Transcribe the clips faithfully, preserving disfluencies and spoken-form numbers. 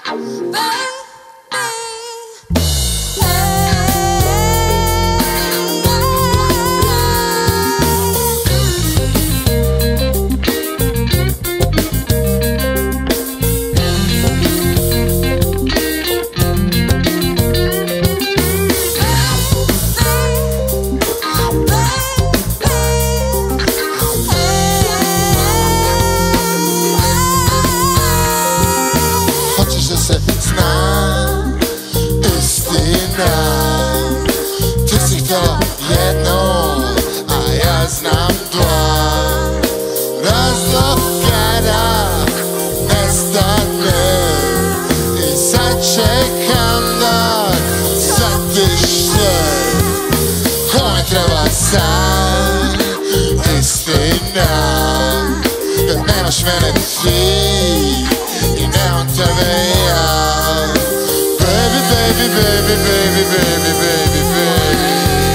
Nemaš mene ti i nemam tebe ja. Baby, baby, baby, baby, baby, baby, baby.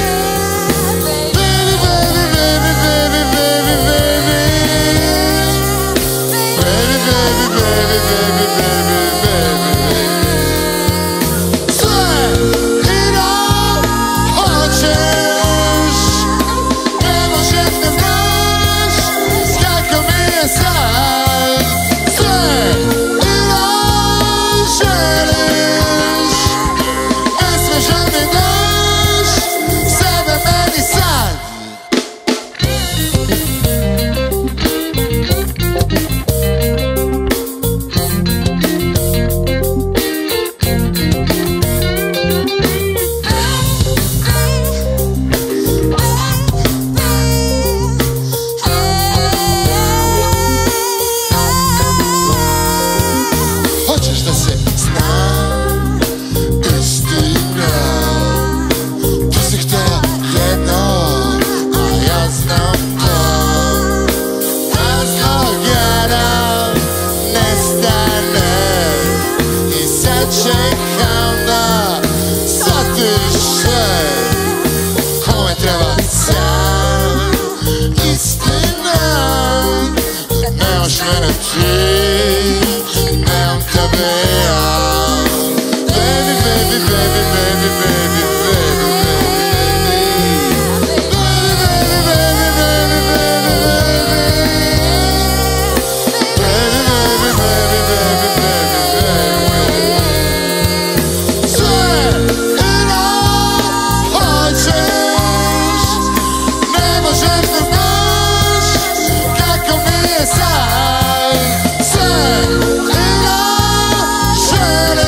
Baby, baby, baby, baby, baby, baby. Baby, baby, baby, baby, baby, baby. Sve i da hoćeš, ne možeš da znaš kako mi je sad. Sve i da želiš, ne smiješ da mi daš sebe meni sad. Hoćeš da se zna istina, ti si htjela jedno, a ja znam to. Razlog jedan nestane i sad čekam da shvatiš sve. Kome treba sad istina, nemaš mene ti, nemam tebe ja. Baby, baby, baby, baby, baby, baby, baby. Baby, baby, baby, baby, baby, baby. Baby, baby, baby, baby, baby, baby. Sve i da hoćeš, ne možeš da znaš kako mi je sad. Sve i da želiš,